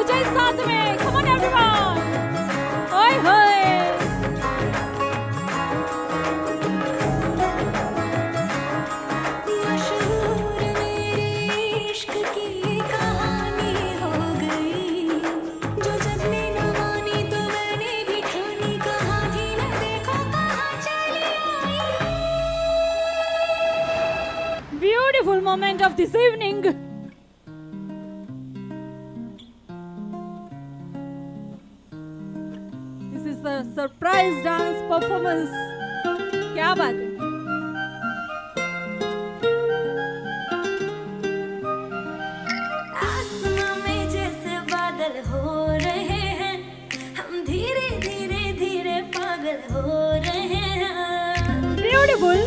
जाए साथ में। Come on everyone, ओए होए। मशहूर मेरे इश्क की कहानी हो गई, जो जब ने न मानी तो मैंने भी ठानी, कहा थी न देखो कहाँ चली आई। Beautiful moment of this evening. This is the surprise dance performance. क्या बात है। आसमां में जैसे बादल हो रहे हैं, हम धीरे धीरे धीरे पागल हो रहे हैं। Beautiful.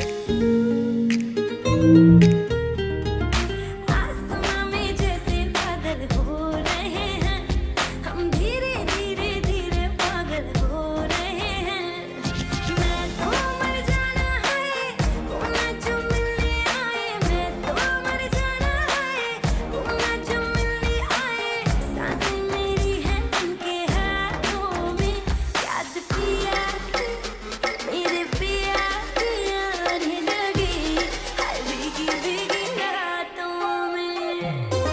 आसमां में जैसे बादल हो रहे हैं, हम धीरे धीरे धीरे पागल हो रहे हैं। मैं तो मर जाना है, वो ना जो मिलने आए। मैं तो मर जाना है, वो ना जो मिलने आए। सांसें मेरी हैं उनके हाथों में, याद पिया की, मेरे पिया की आने लगी, हाय भीगी भीगी रातों में।